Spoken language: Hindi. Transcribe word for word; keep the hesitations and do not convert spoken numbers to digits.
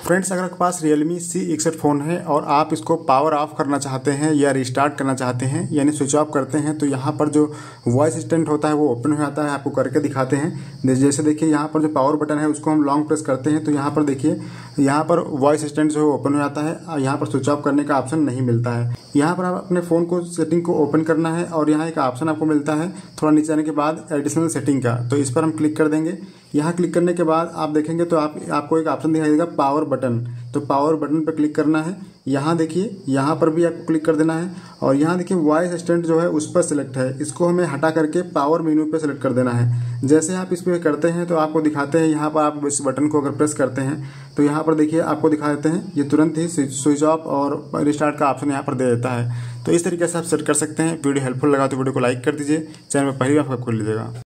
फ्रेंड्स, अगर आपके पास रियलमी सी इकसठ फ़ोन है और आप इसको पावर ऑफ करना चाहते हैं या रिस्टार्ट करना चाहते हैं यानी स्विच ऑफ करते हैं तो यहाँ पर जो वॉइस असिस्टेंट होता है वो ओपन हो जाता है। आपको करके दिखाते हैं। जैसे देखिए यहाँ पर जो पावर बटन है उसको हम लॉन्ग प्रेस करते हैं तो यहाँ पर देखिए यहाँ पर वॉइस असिस्टेंट जो है ओपन हो जाता है और यहाँ पर स्विच ऑफ करने का ऑप्शन नहीं मिलता है। यहाँ पर आप अपने फ़ोन को सेटिंग को ओपन करना है और यहाँ एक ऑप्शन आपको मिलता है थोड़ा नीचे आने के बाद एडिशनल सेटिंग का, तो इस पर हम क्लिक कर देंगे। यहाँ क्लिक करने के बाद आप देखेंगे तो आप आपको एक ऑप्शन दिखाई देगा पावर बटन, तो पावर बटन पर क्लिक करना है। यहाँ देखिए यहाँ पर भी आपको क्लिक कर देना है और यहाँ देखिए वॉइस असिस्टेंट जो है उस पर सिलेक्ट है, इसको हमें हटा करके पावर मेन्यू पे सेलेक्ट कर देना है। जैसे आप इस पर करते हैं तो आपको दिखाते हैं, यहाँ पर आप इस बटन को अगर प्रेस करते हैं तो यहाँ पर देखिए आपको दिखा देते हैं, ये तुरंत ही स्विच ऑफ और रिस्टार्ट का ऑप्शन यहाँ पर दे देता है। तो इस तरीके से आप सेट कर सकते हैं। वीडियो हेल्पफुल लगा तो वीडियो को लाइक कर दीजिए, चैनल में पहली बार आपको खोल लीजिएगा।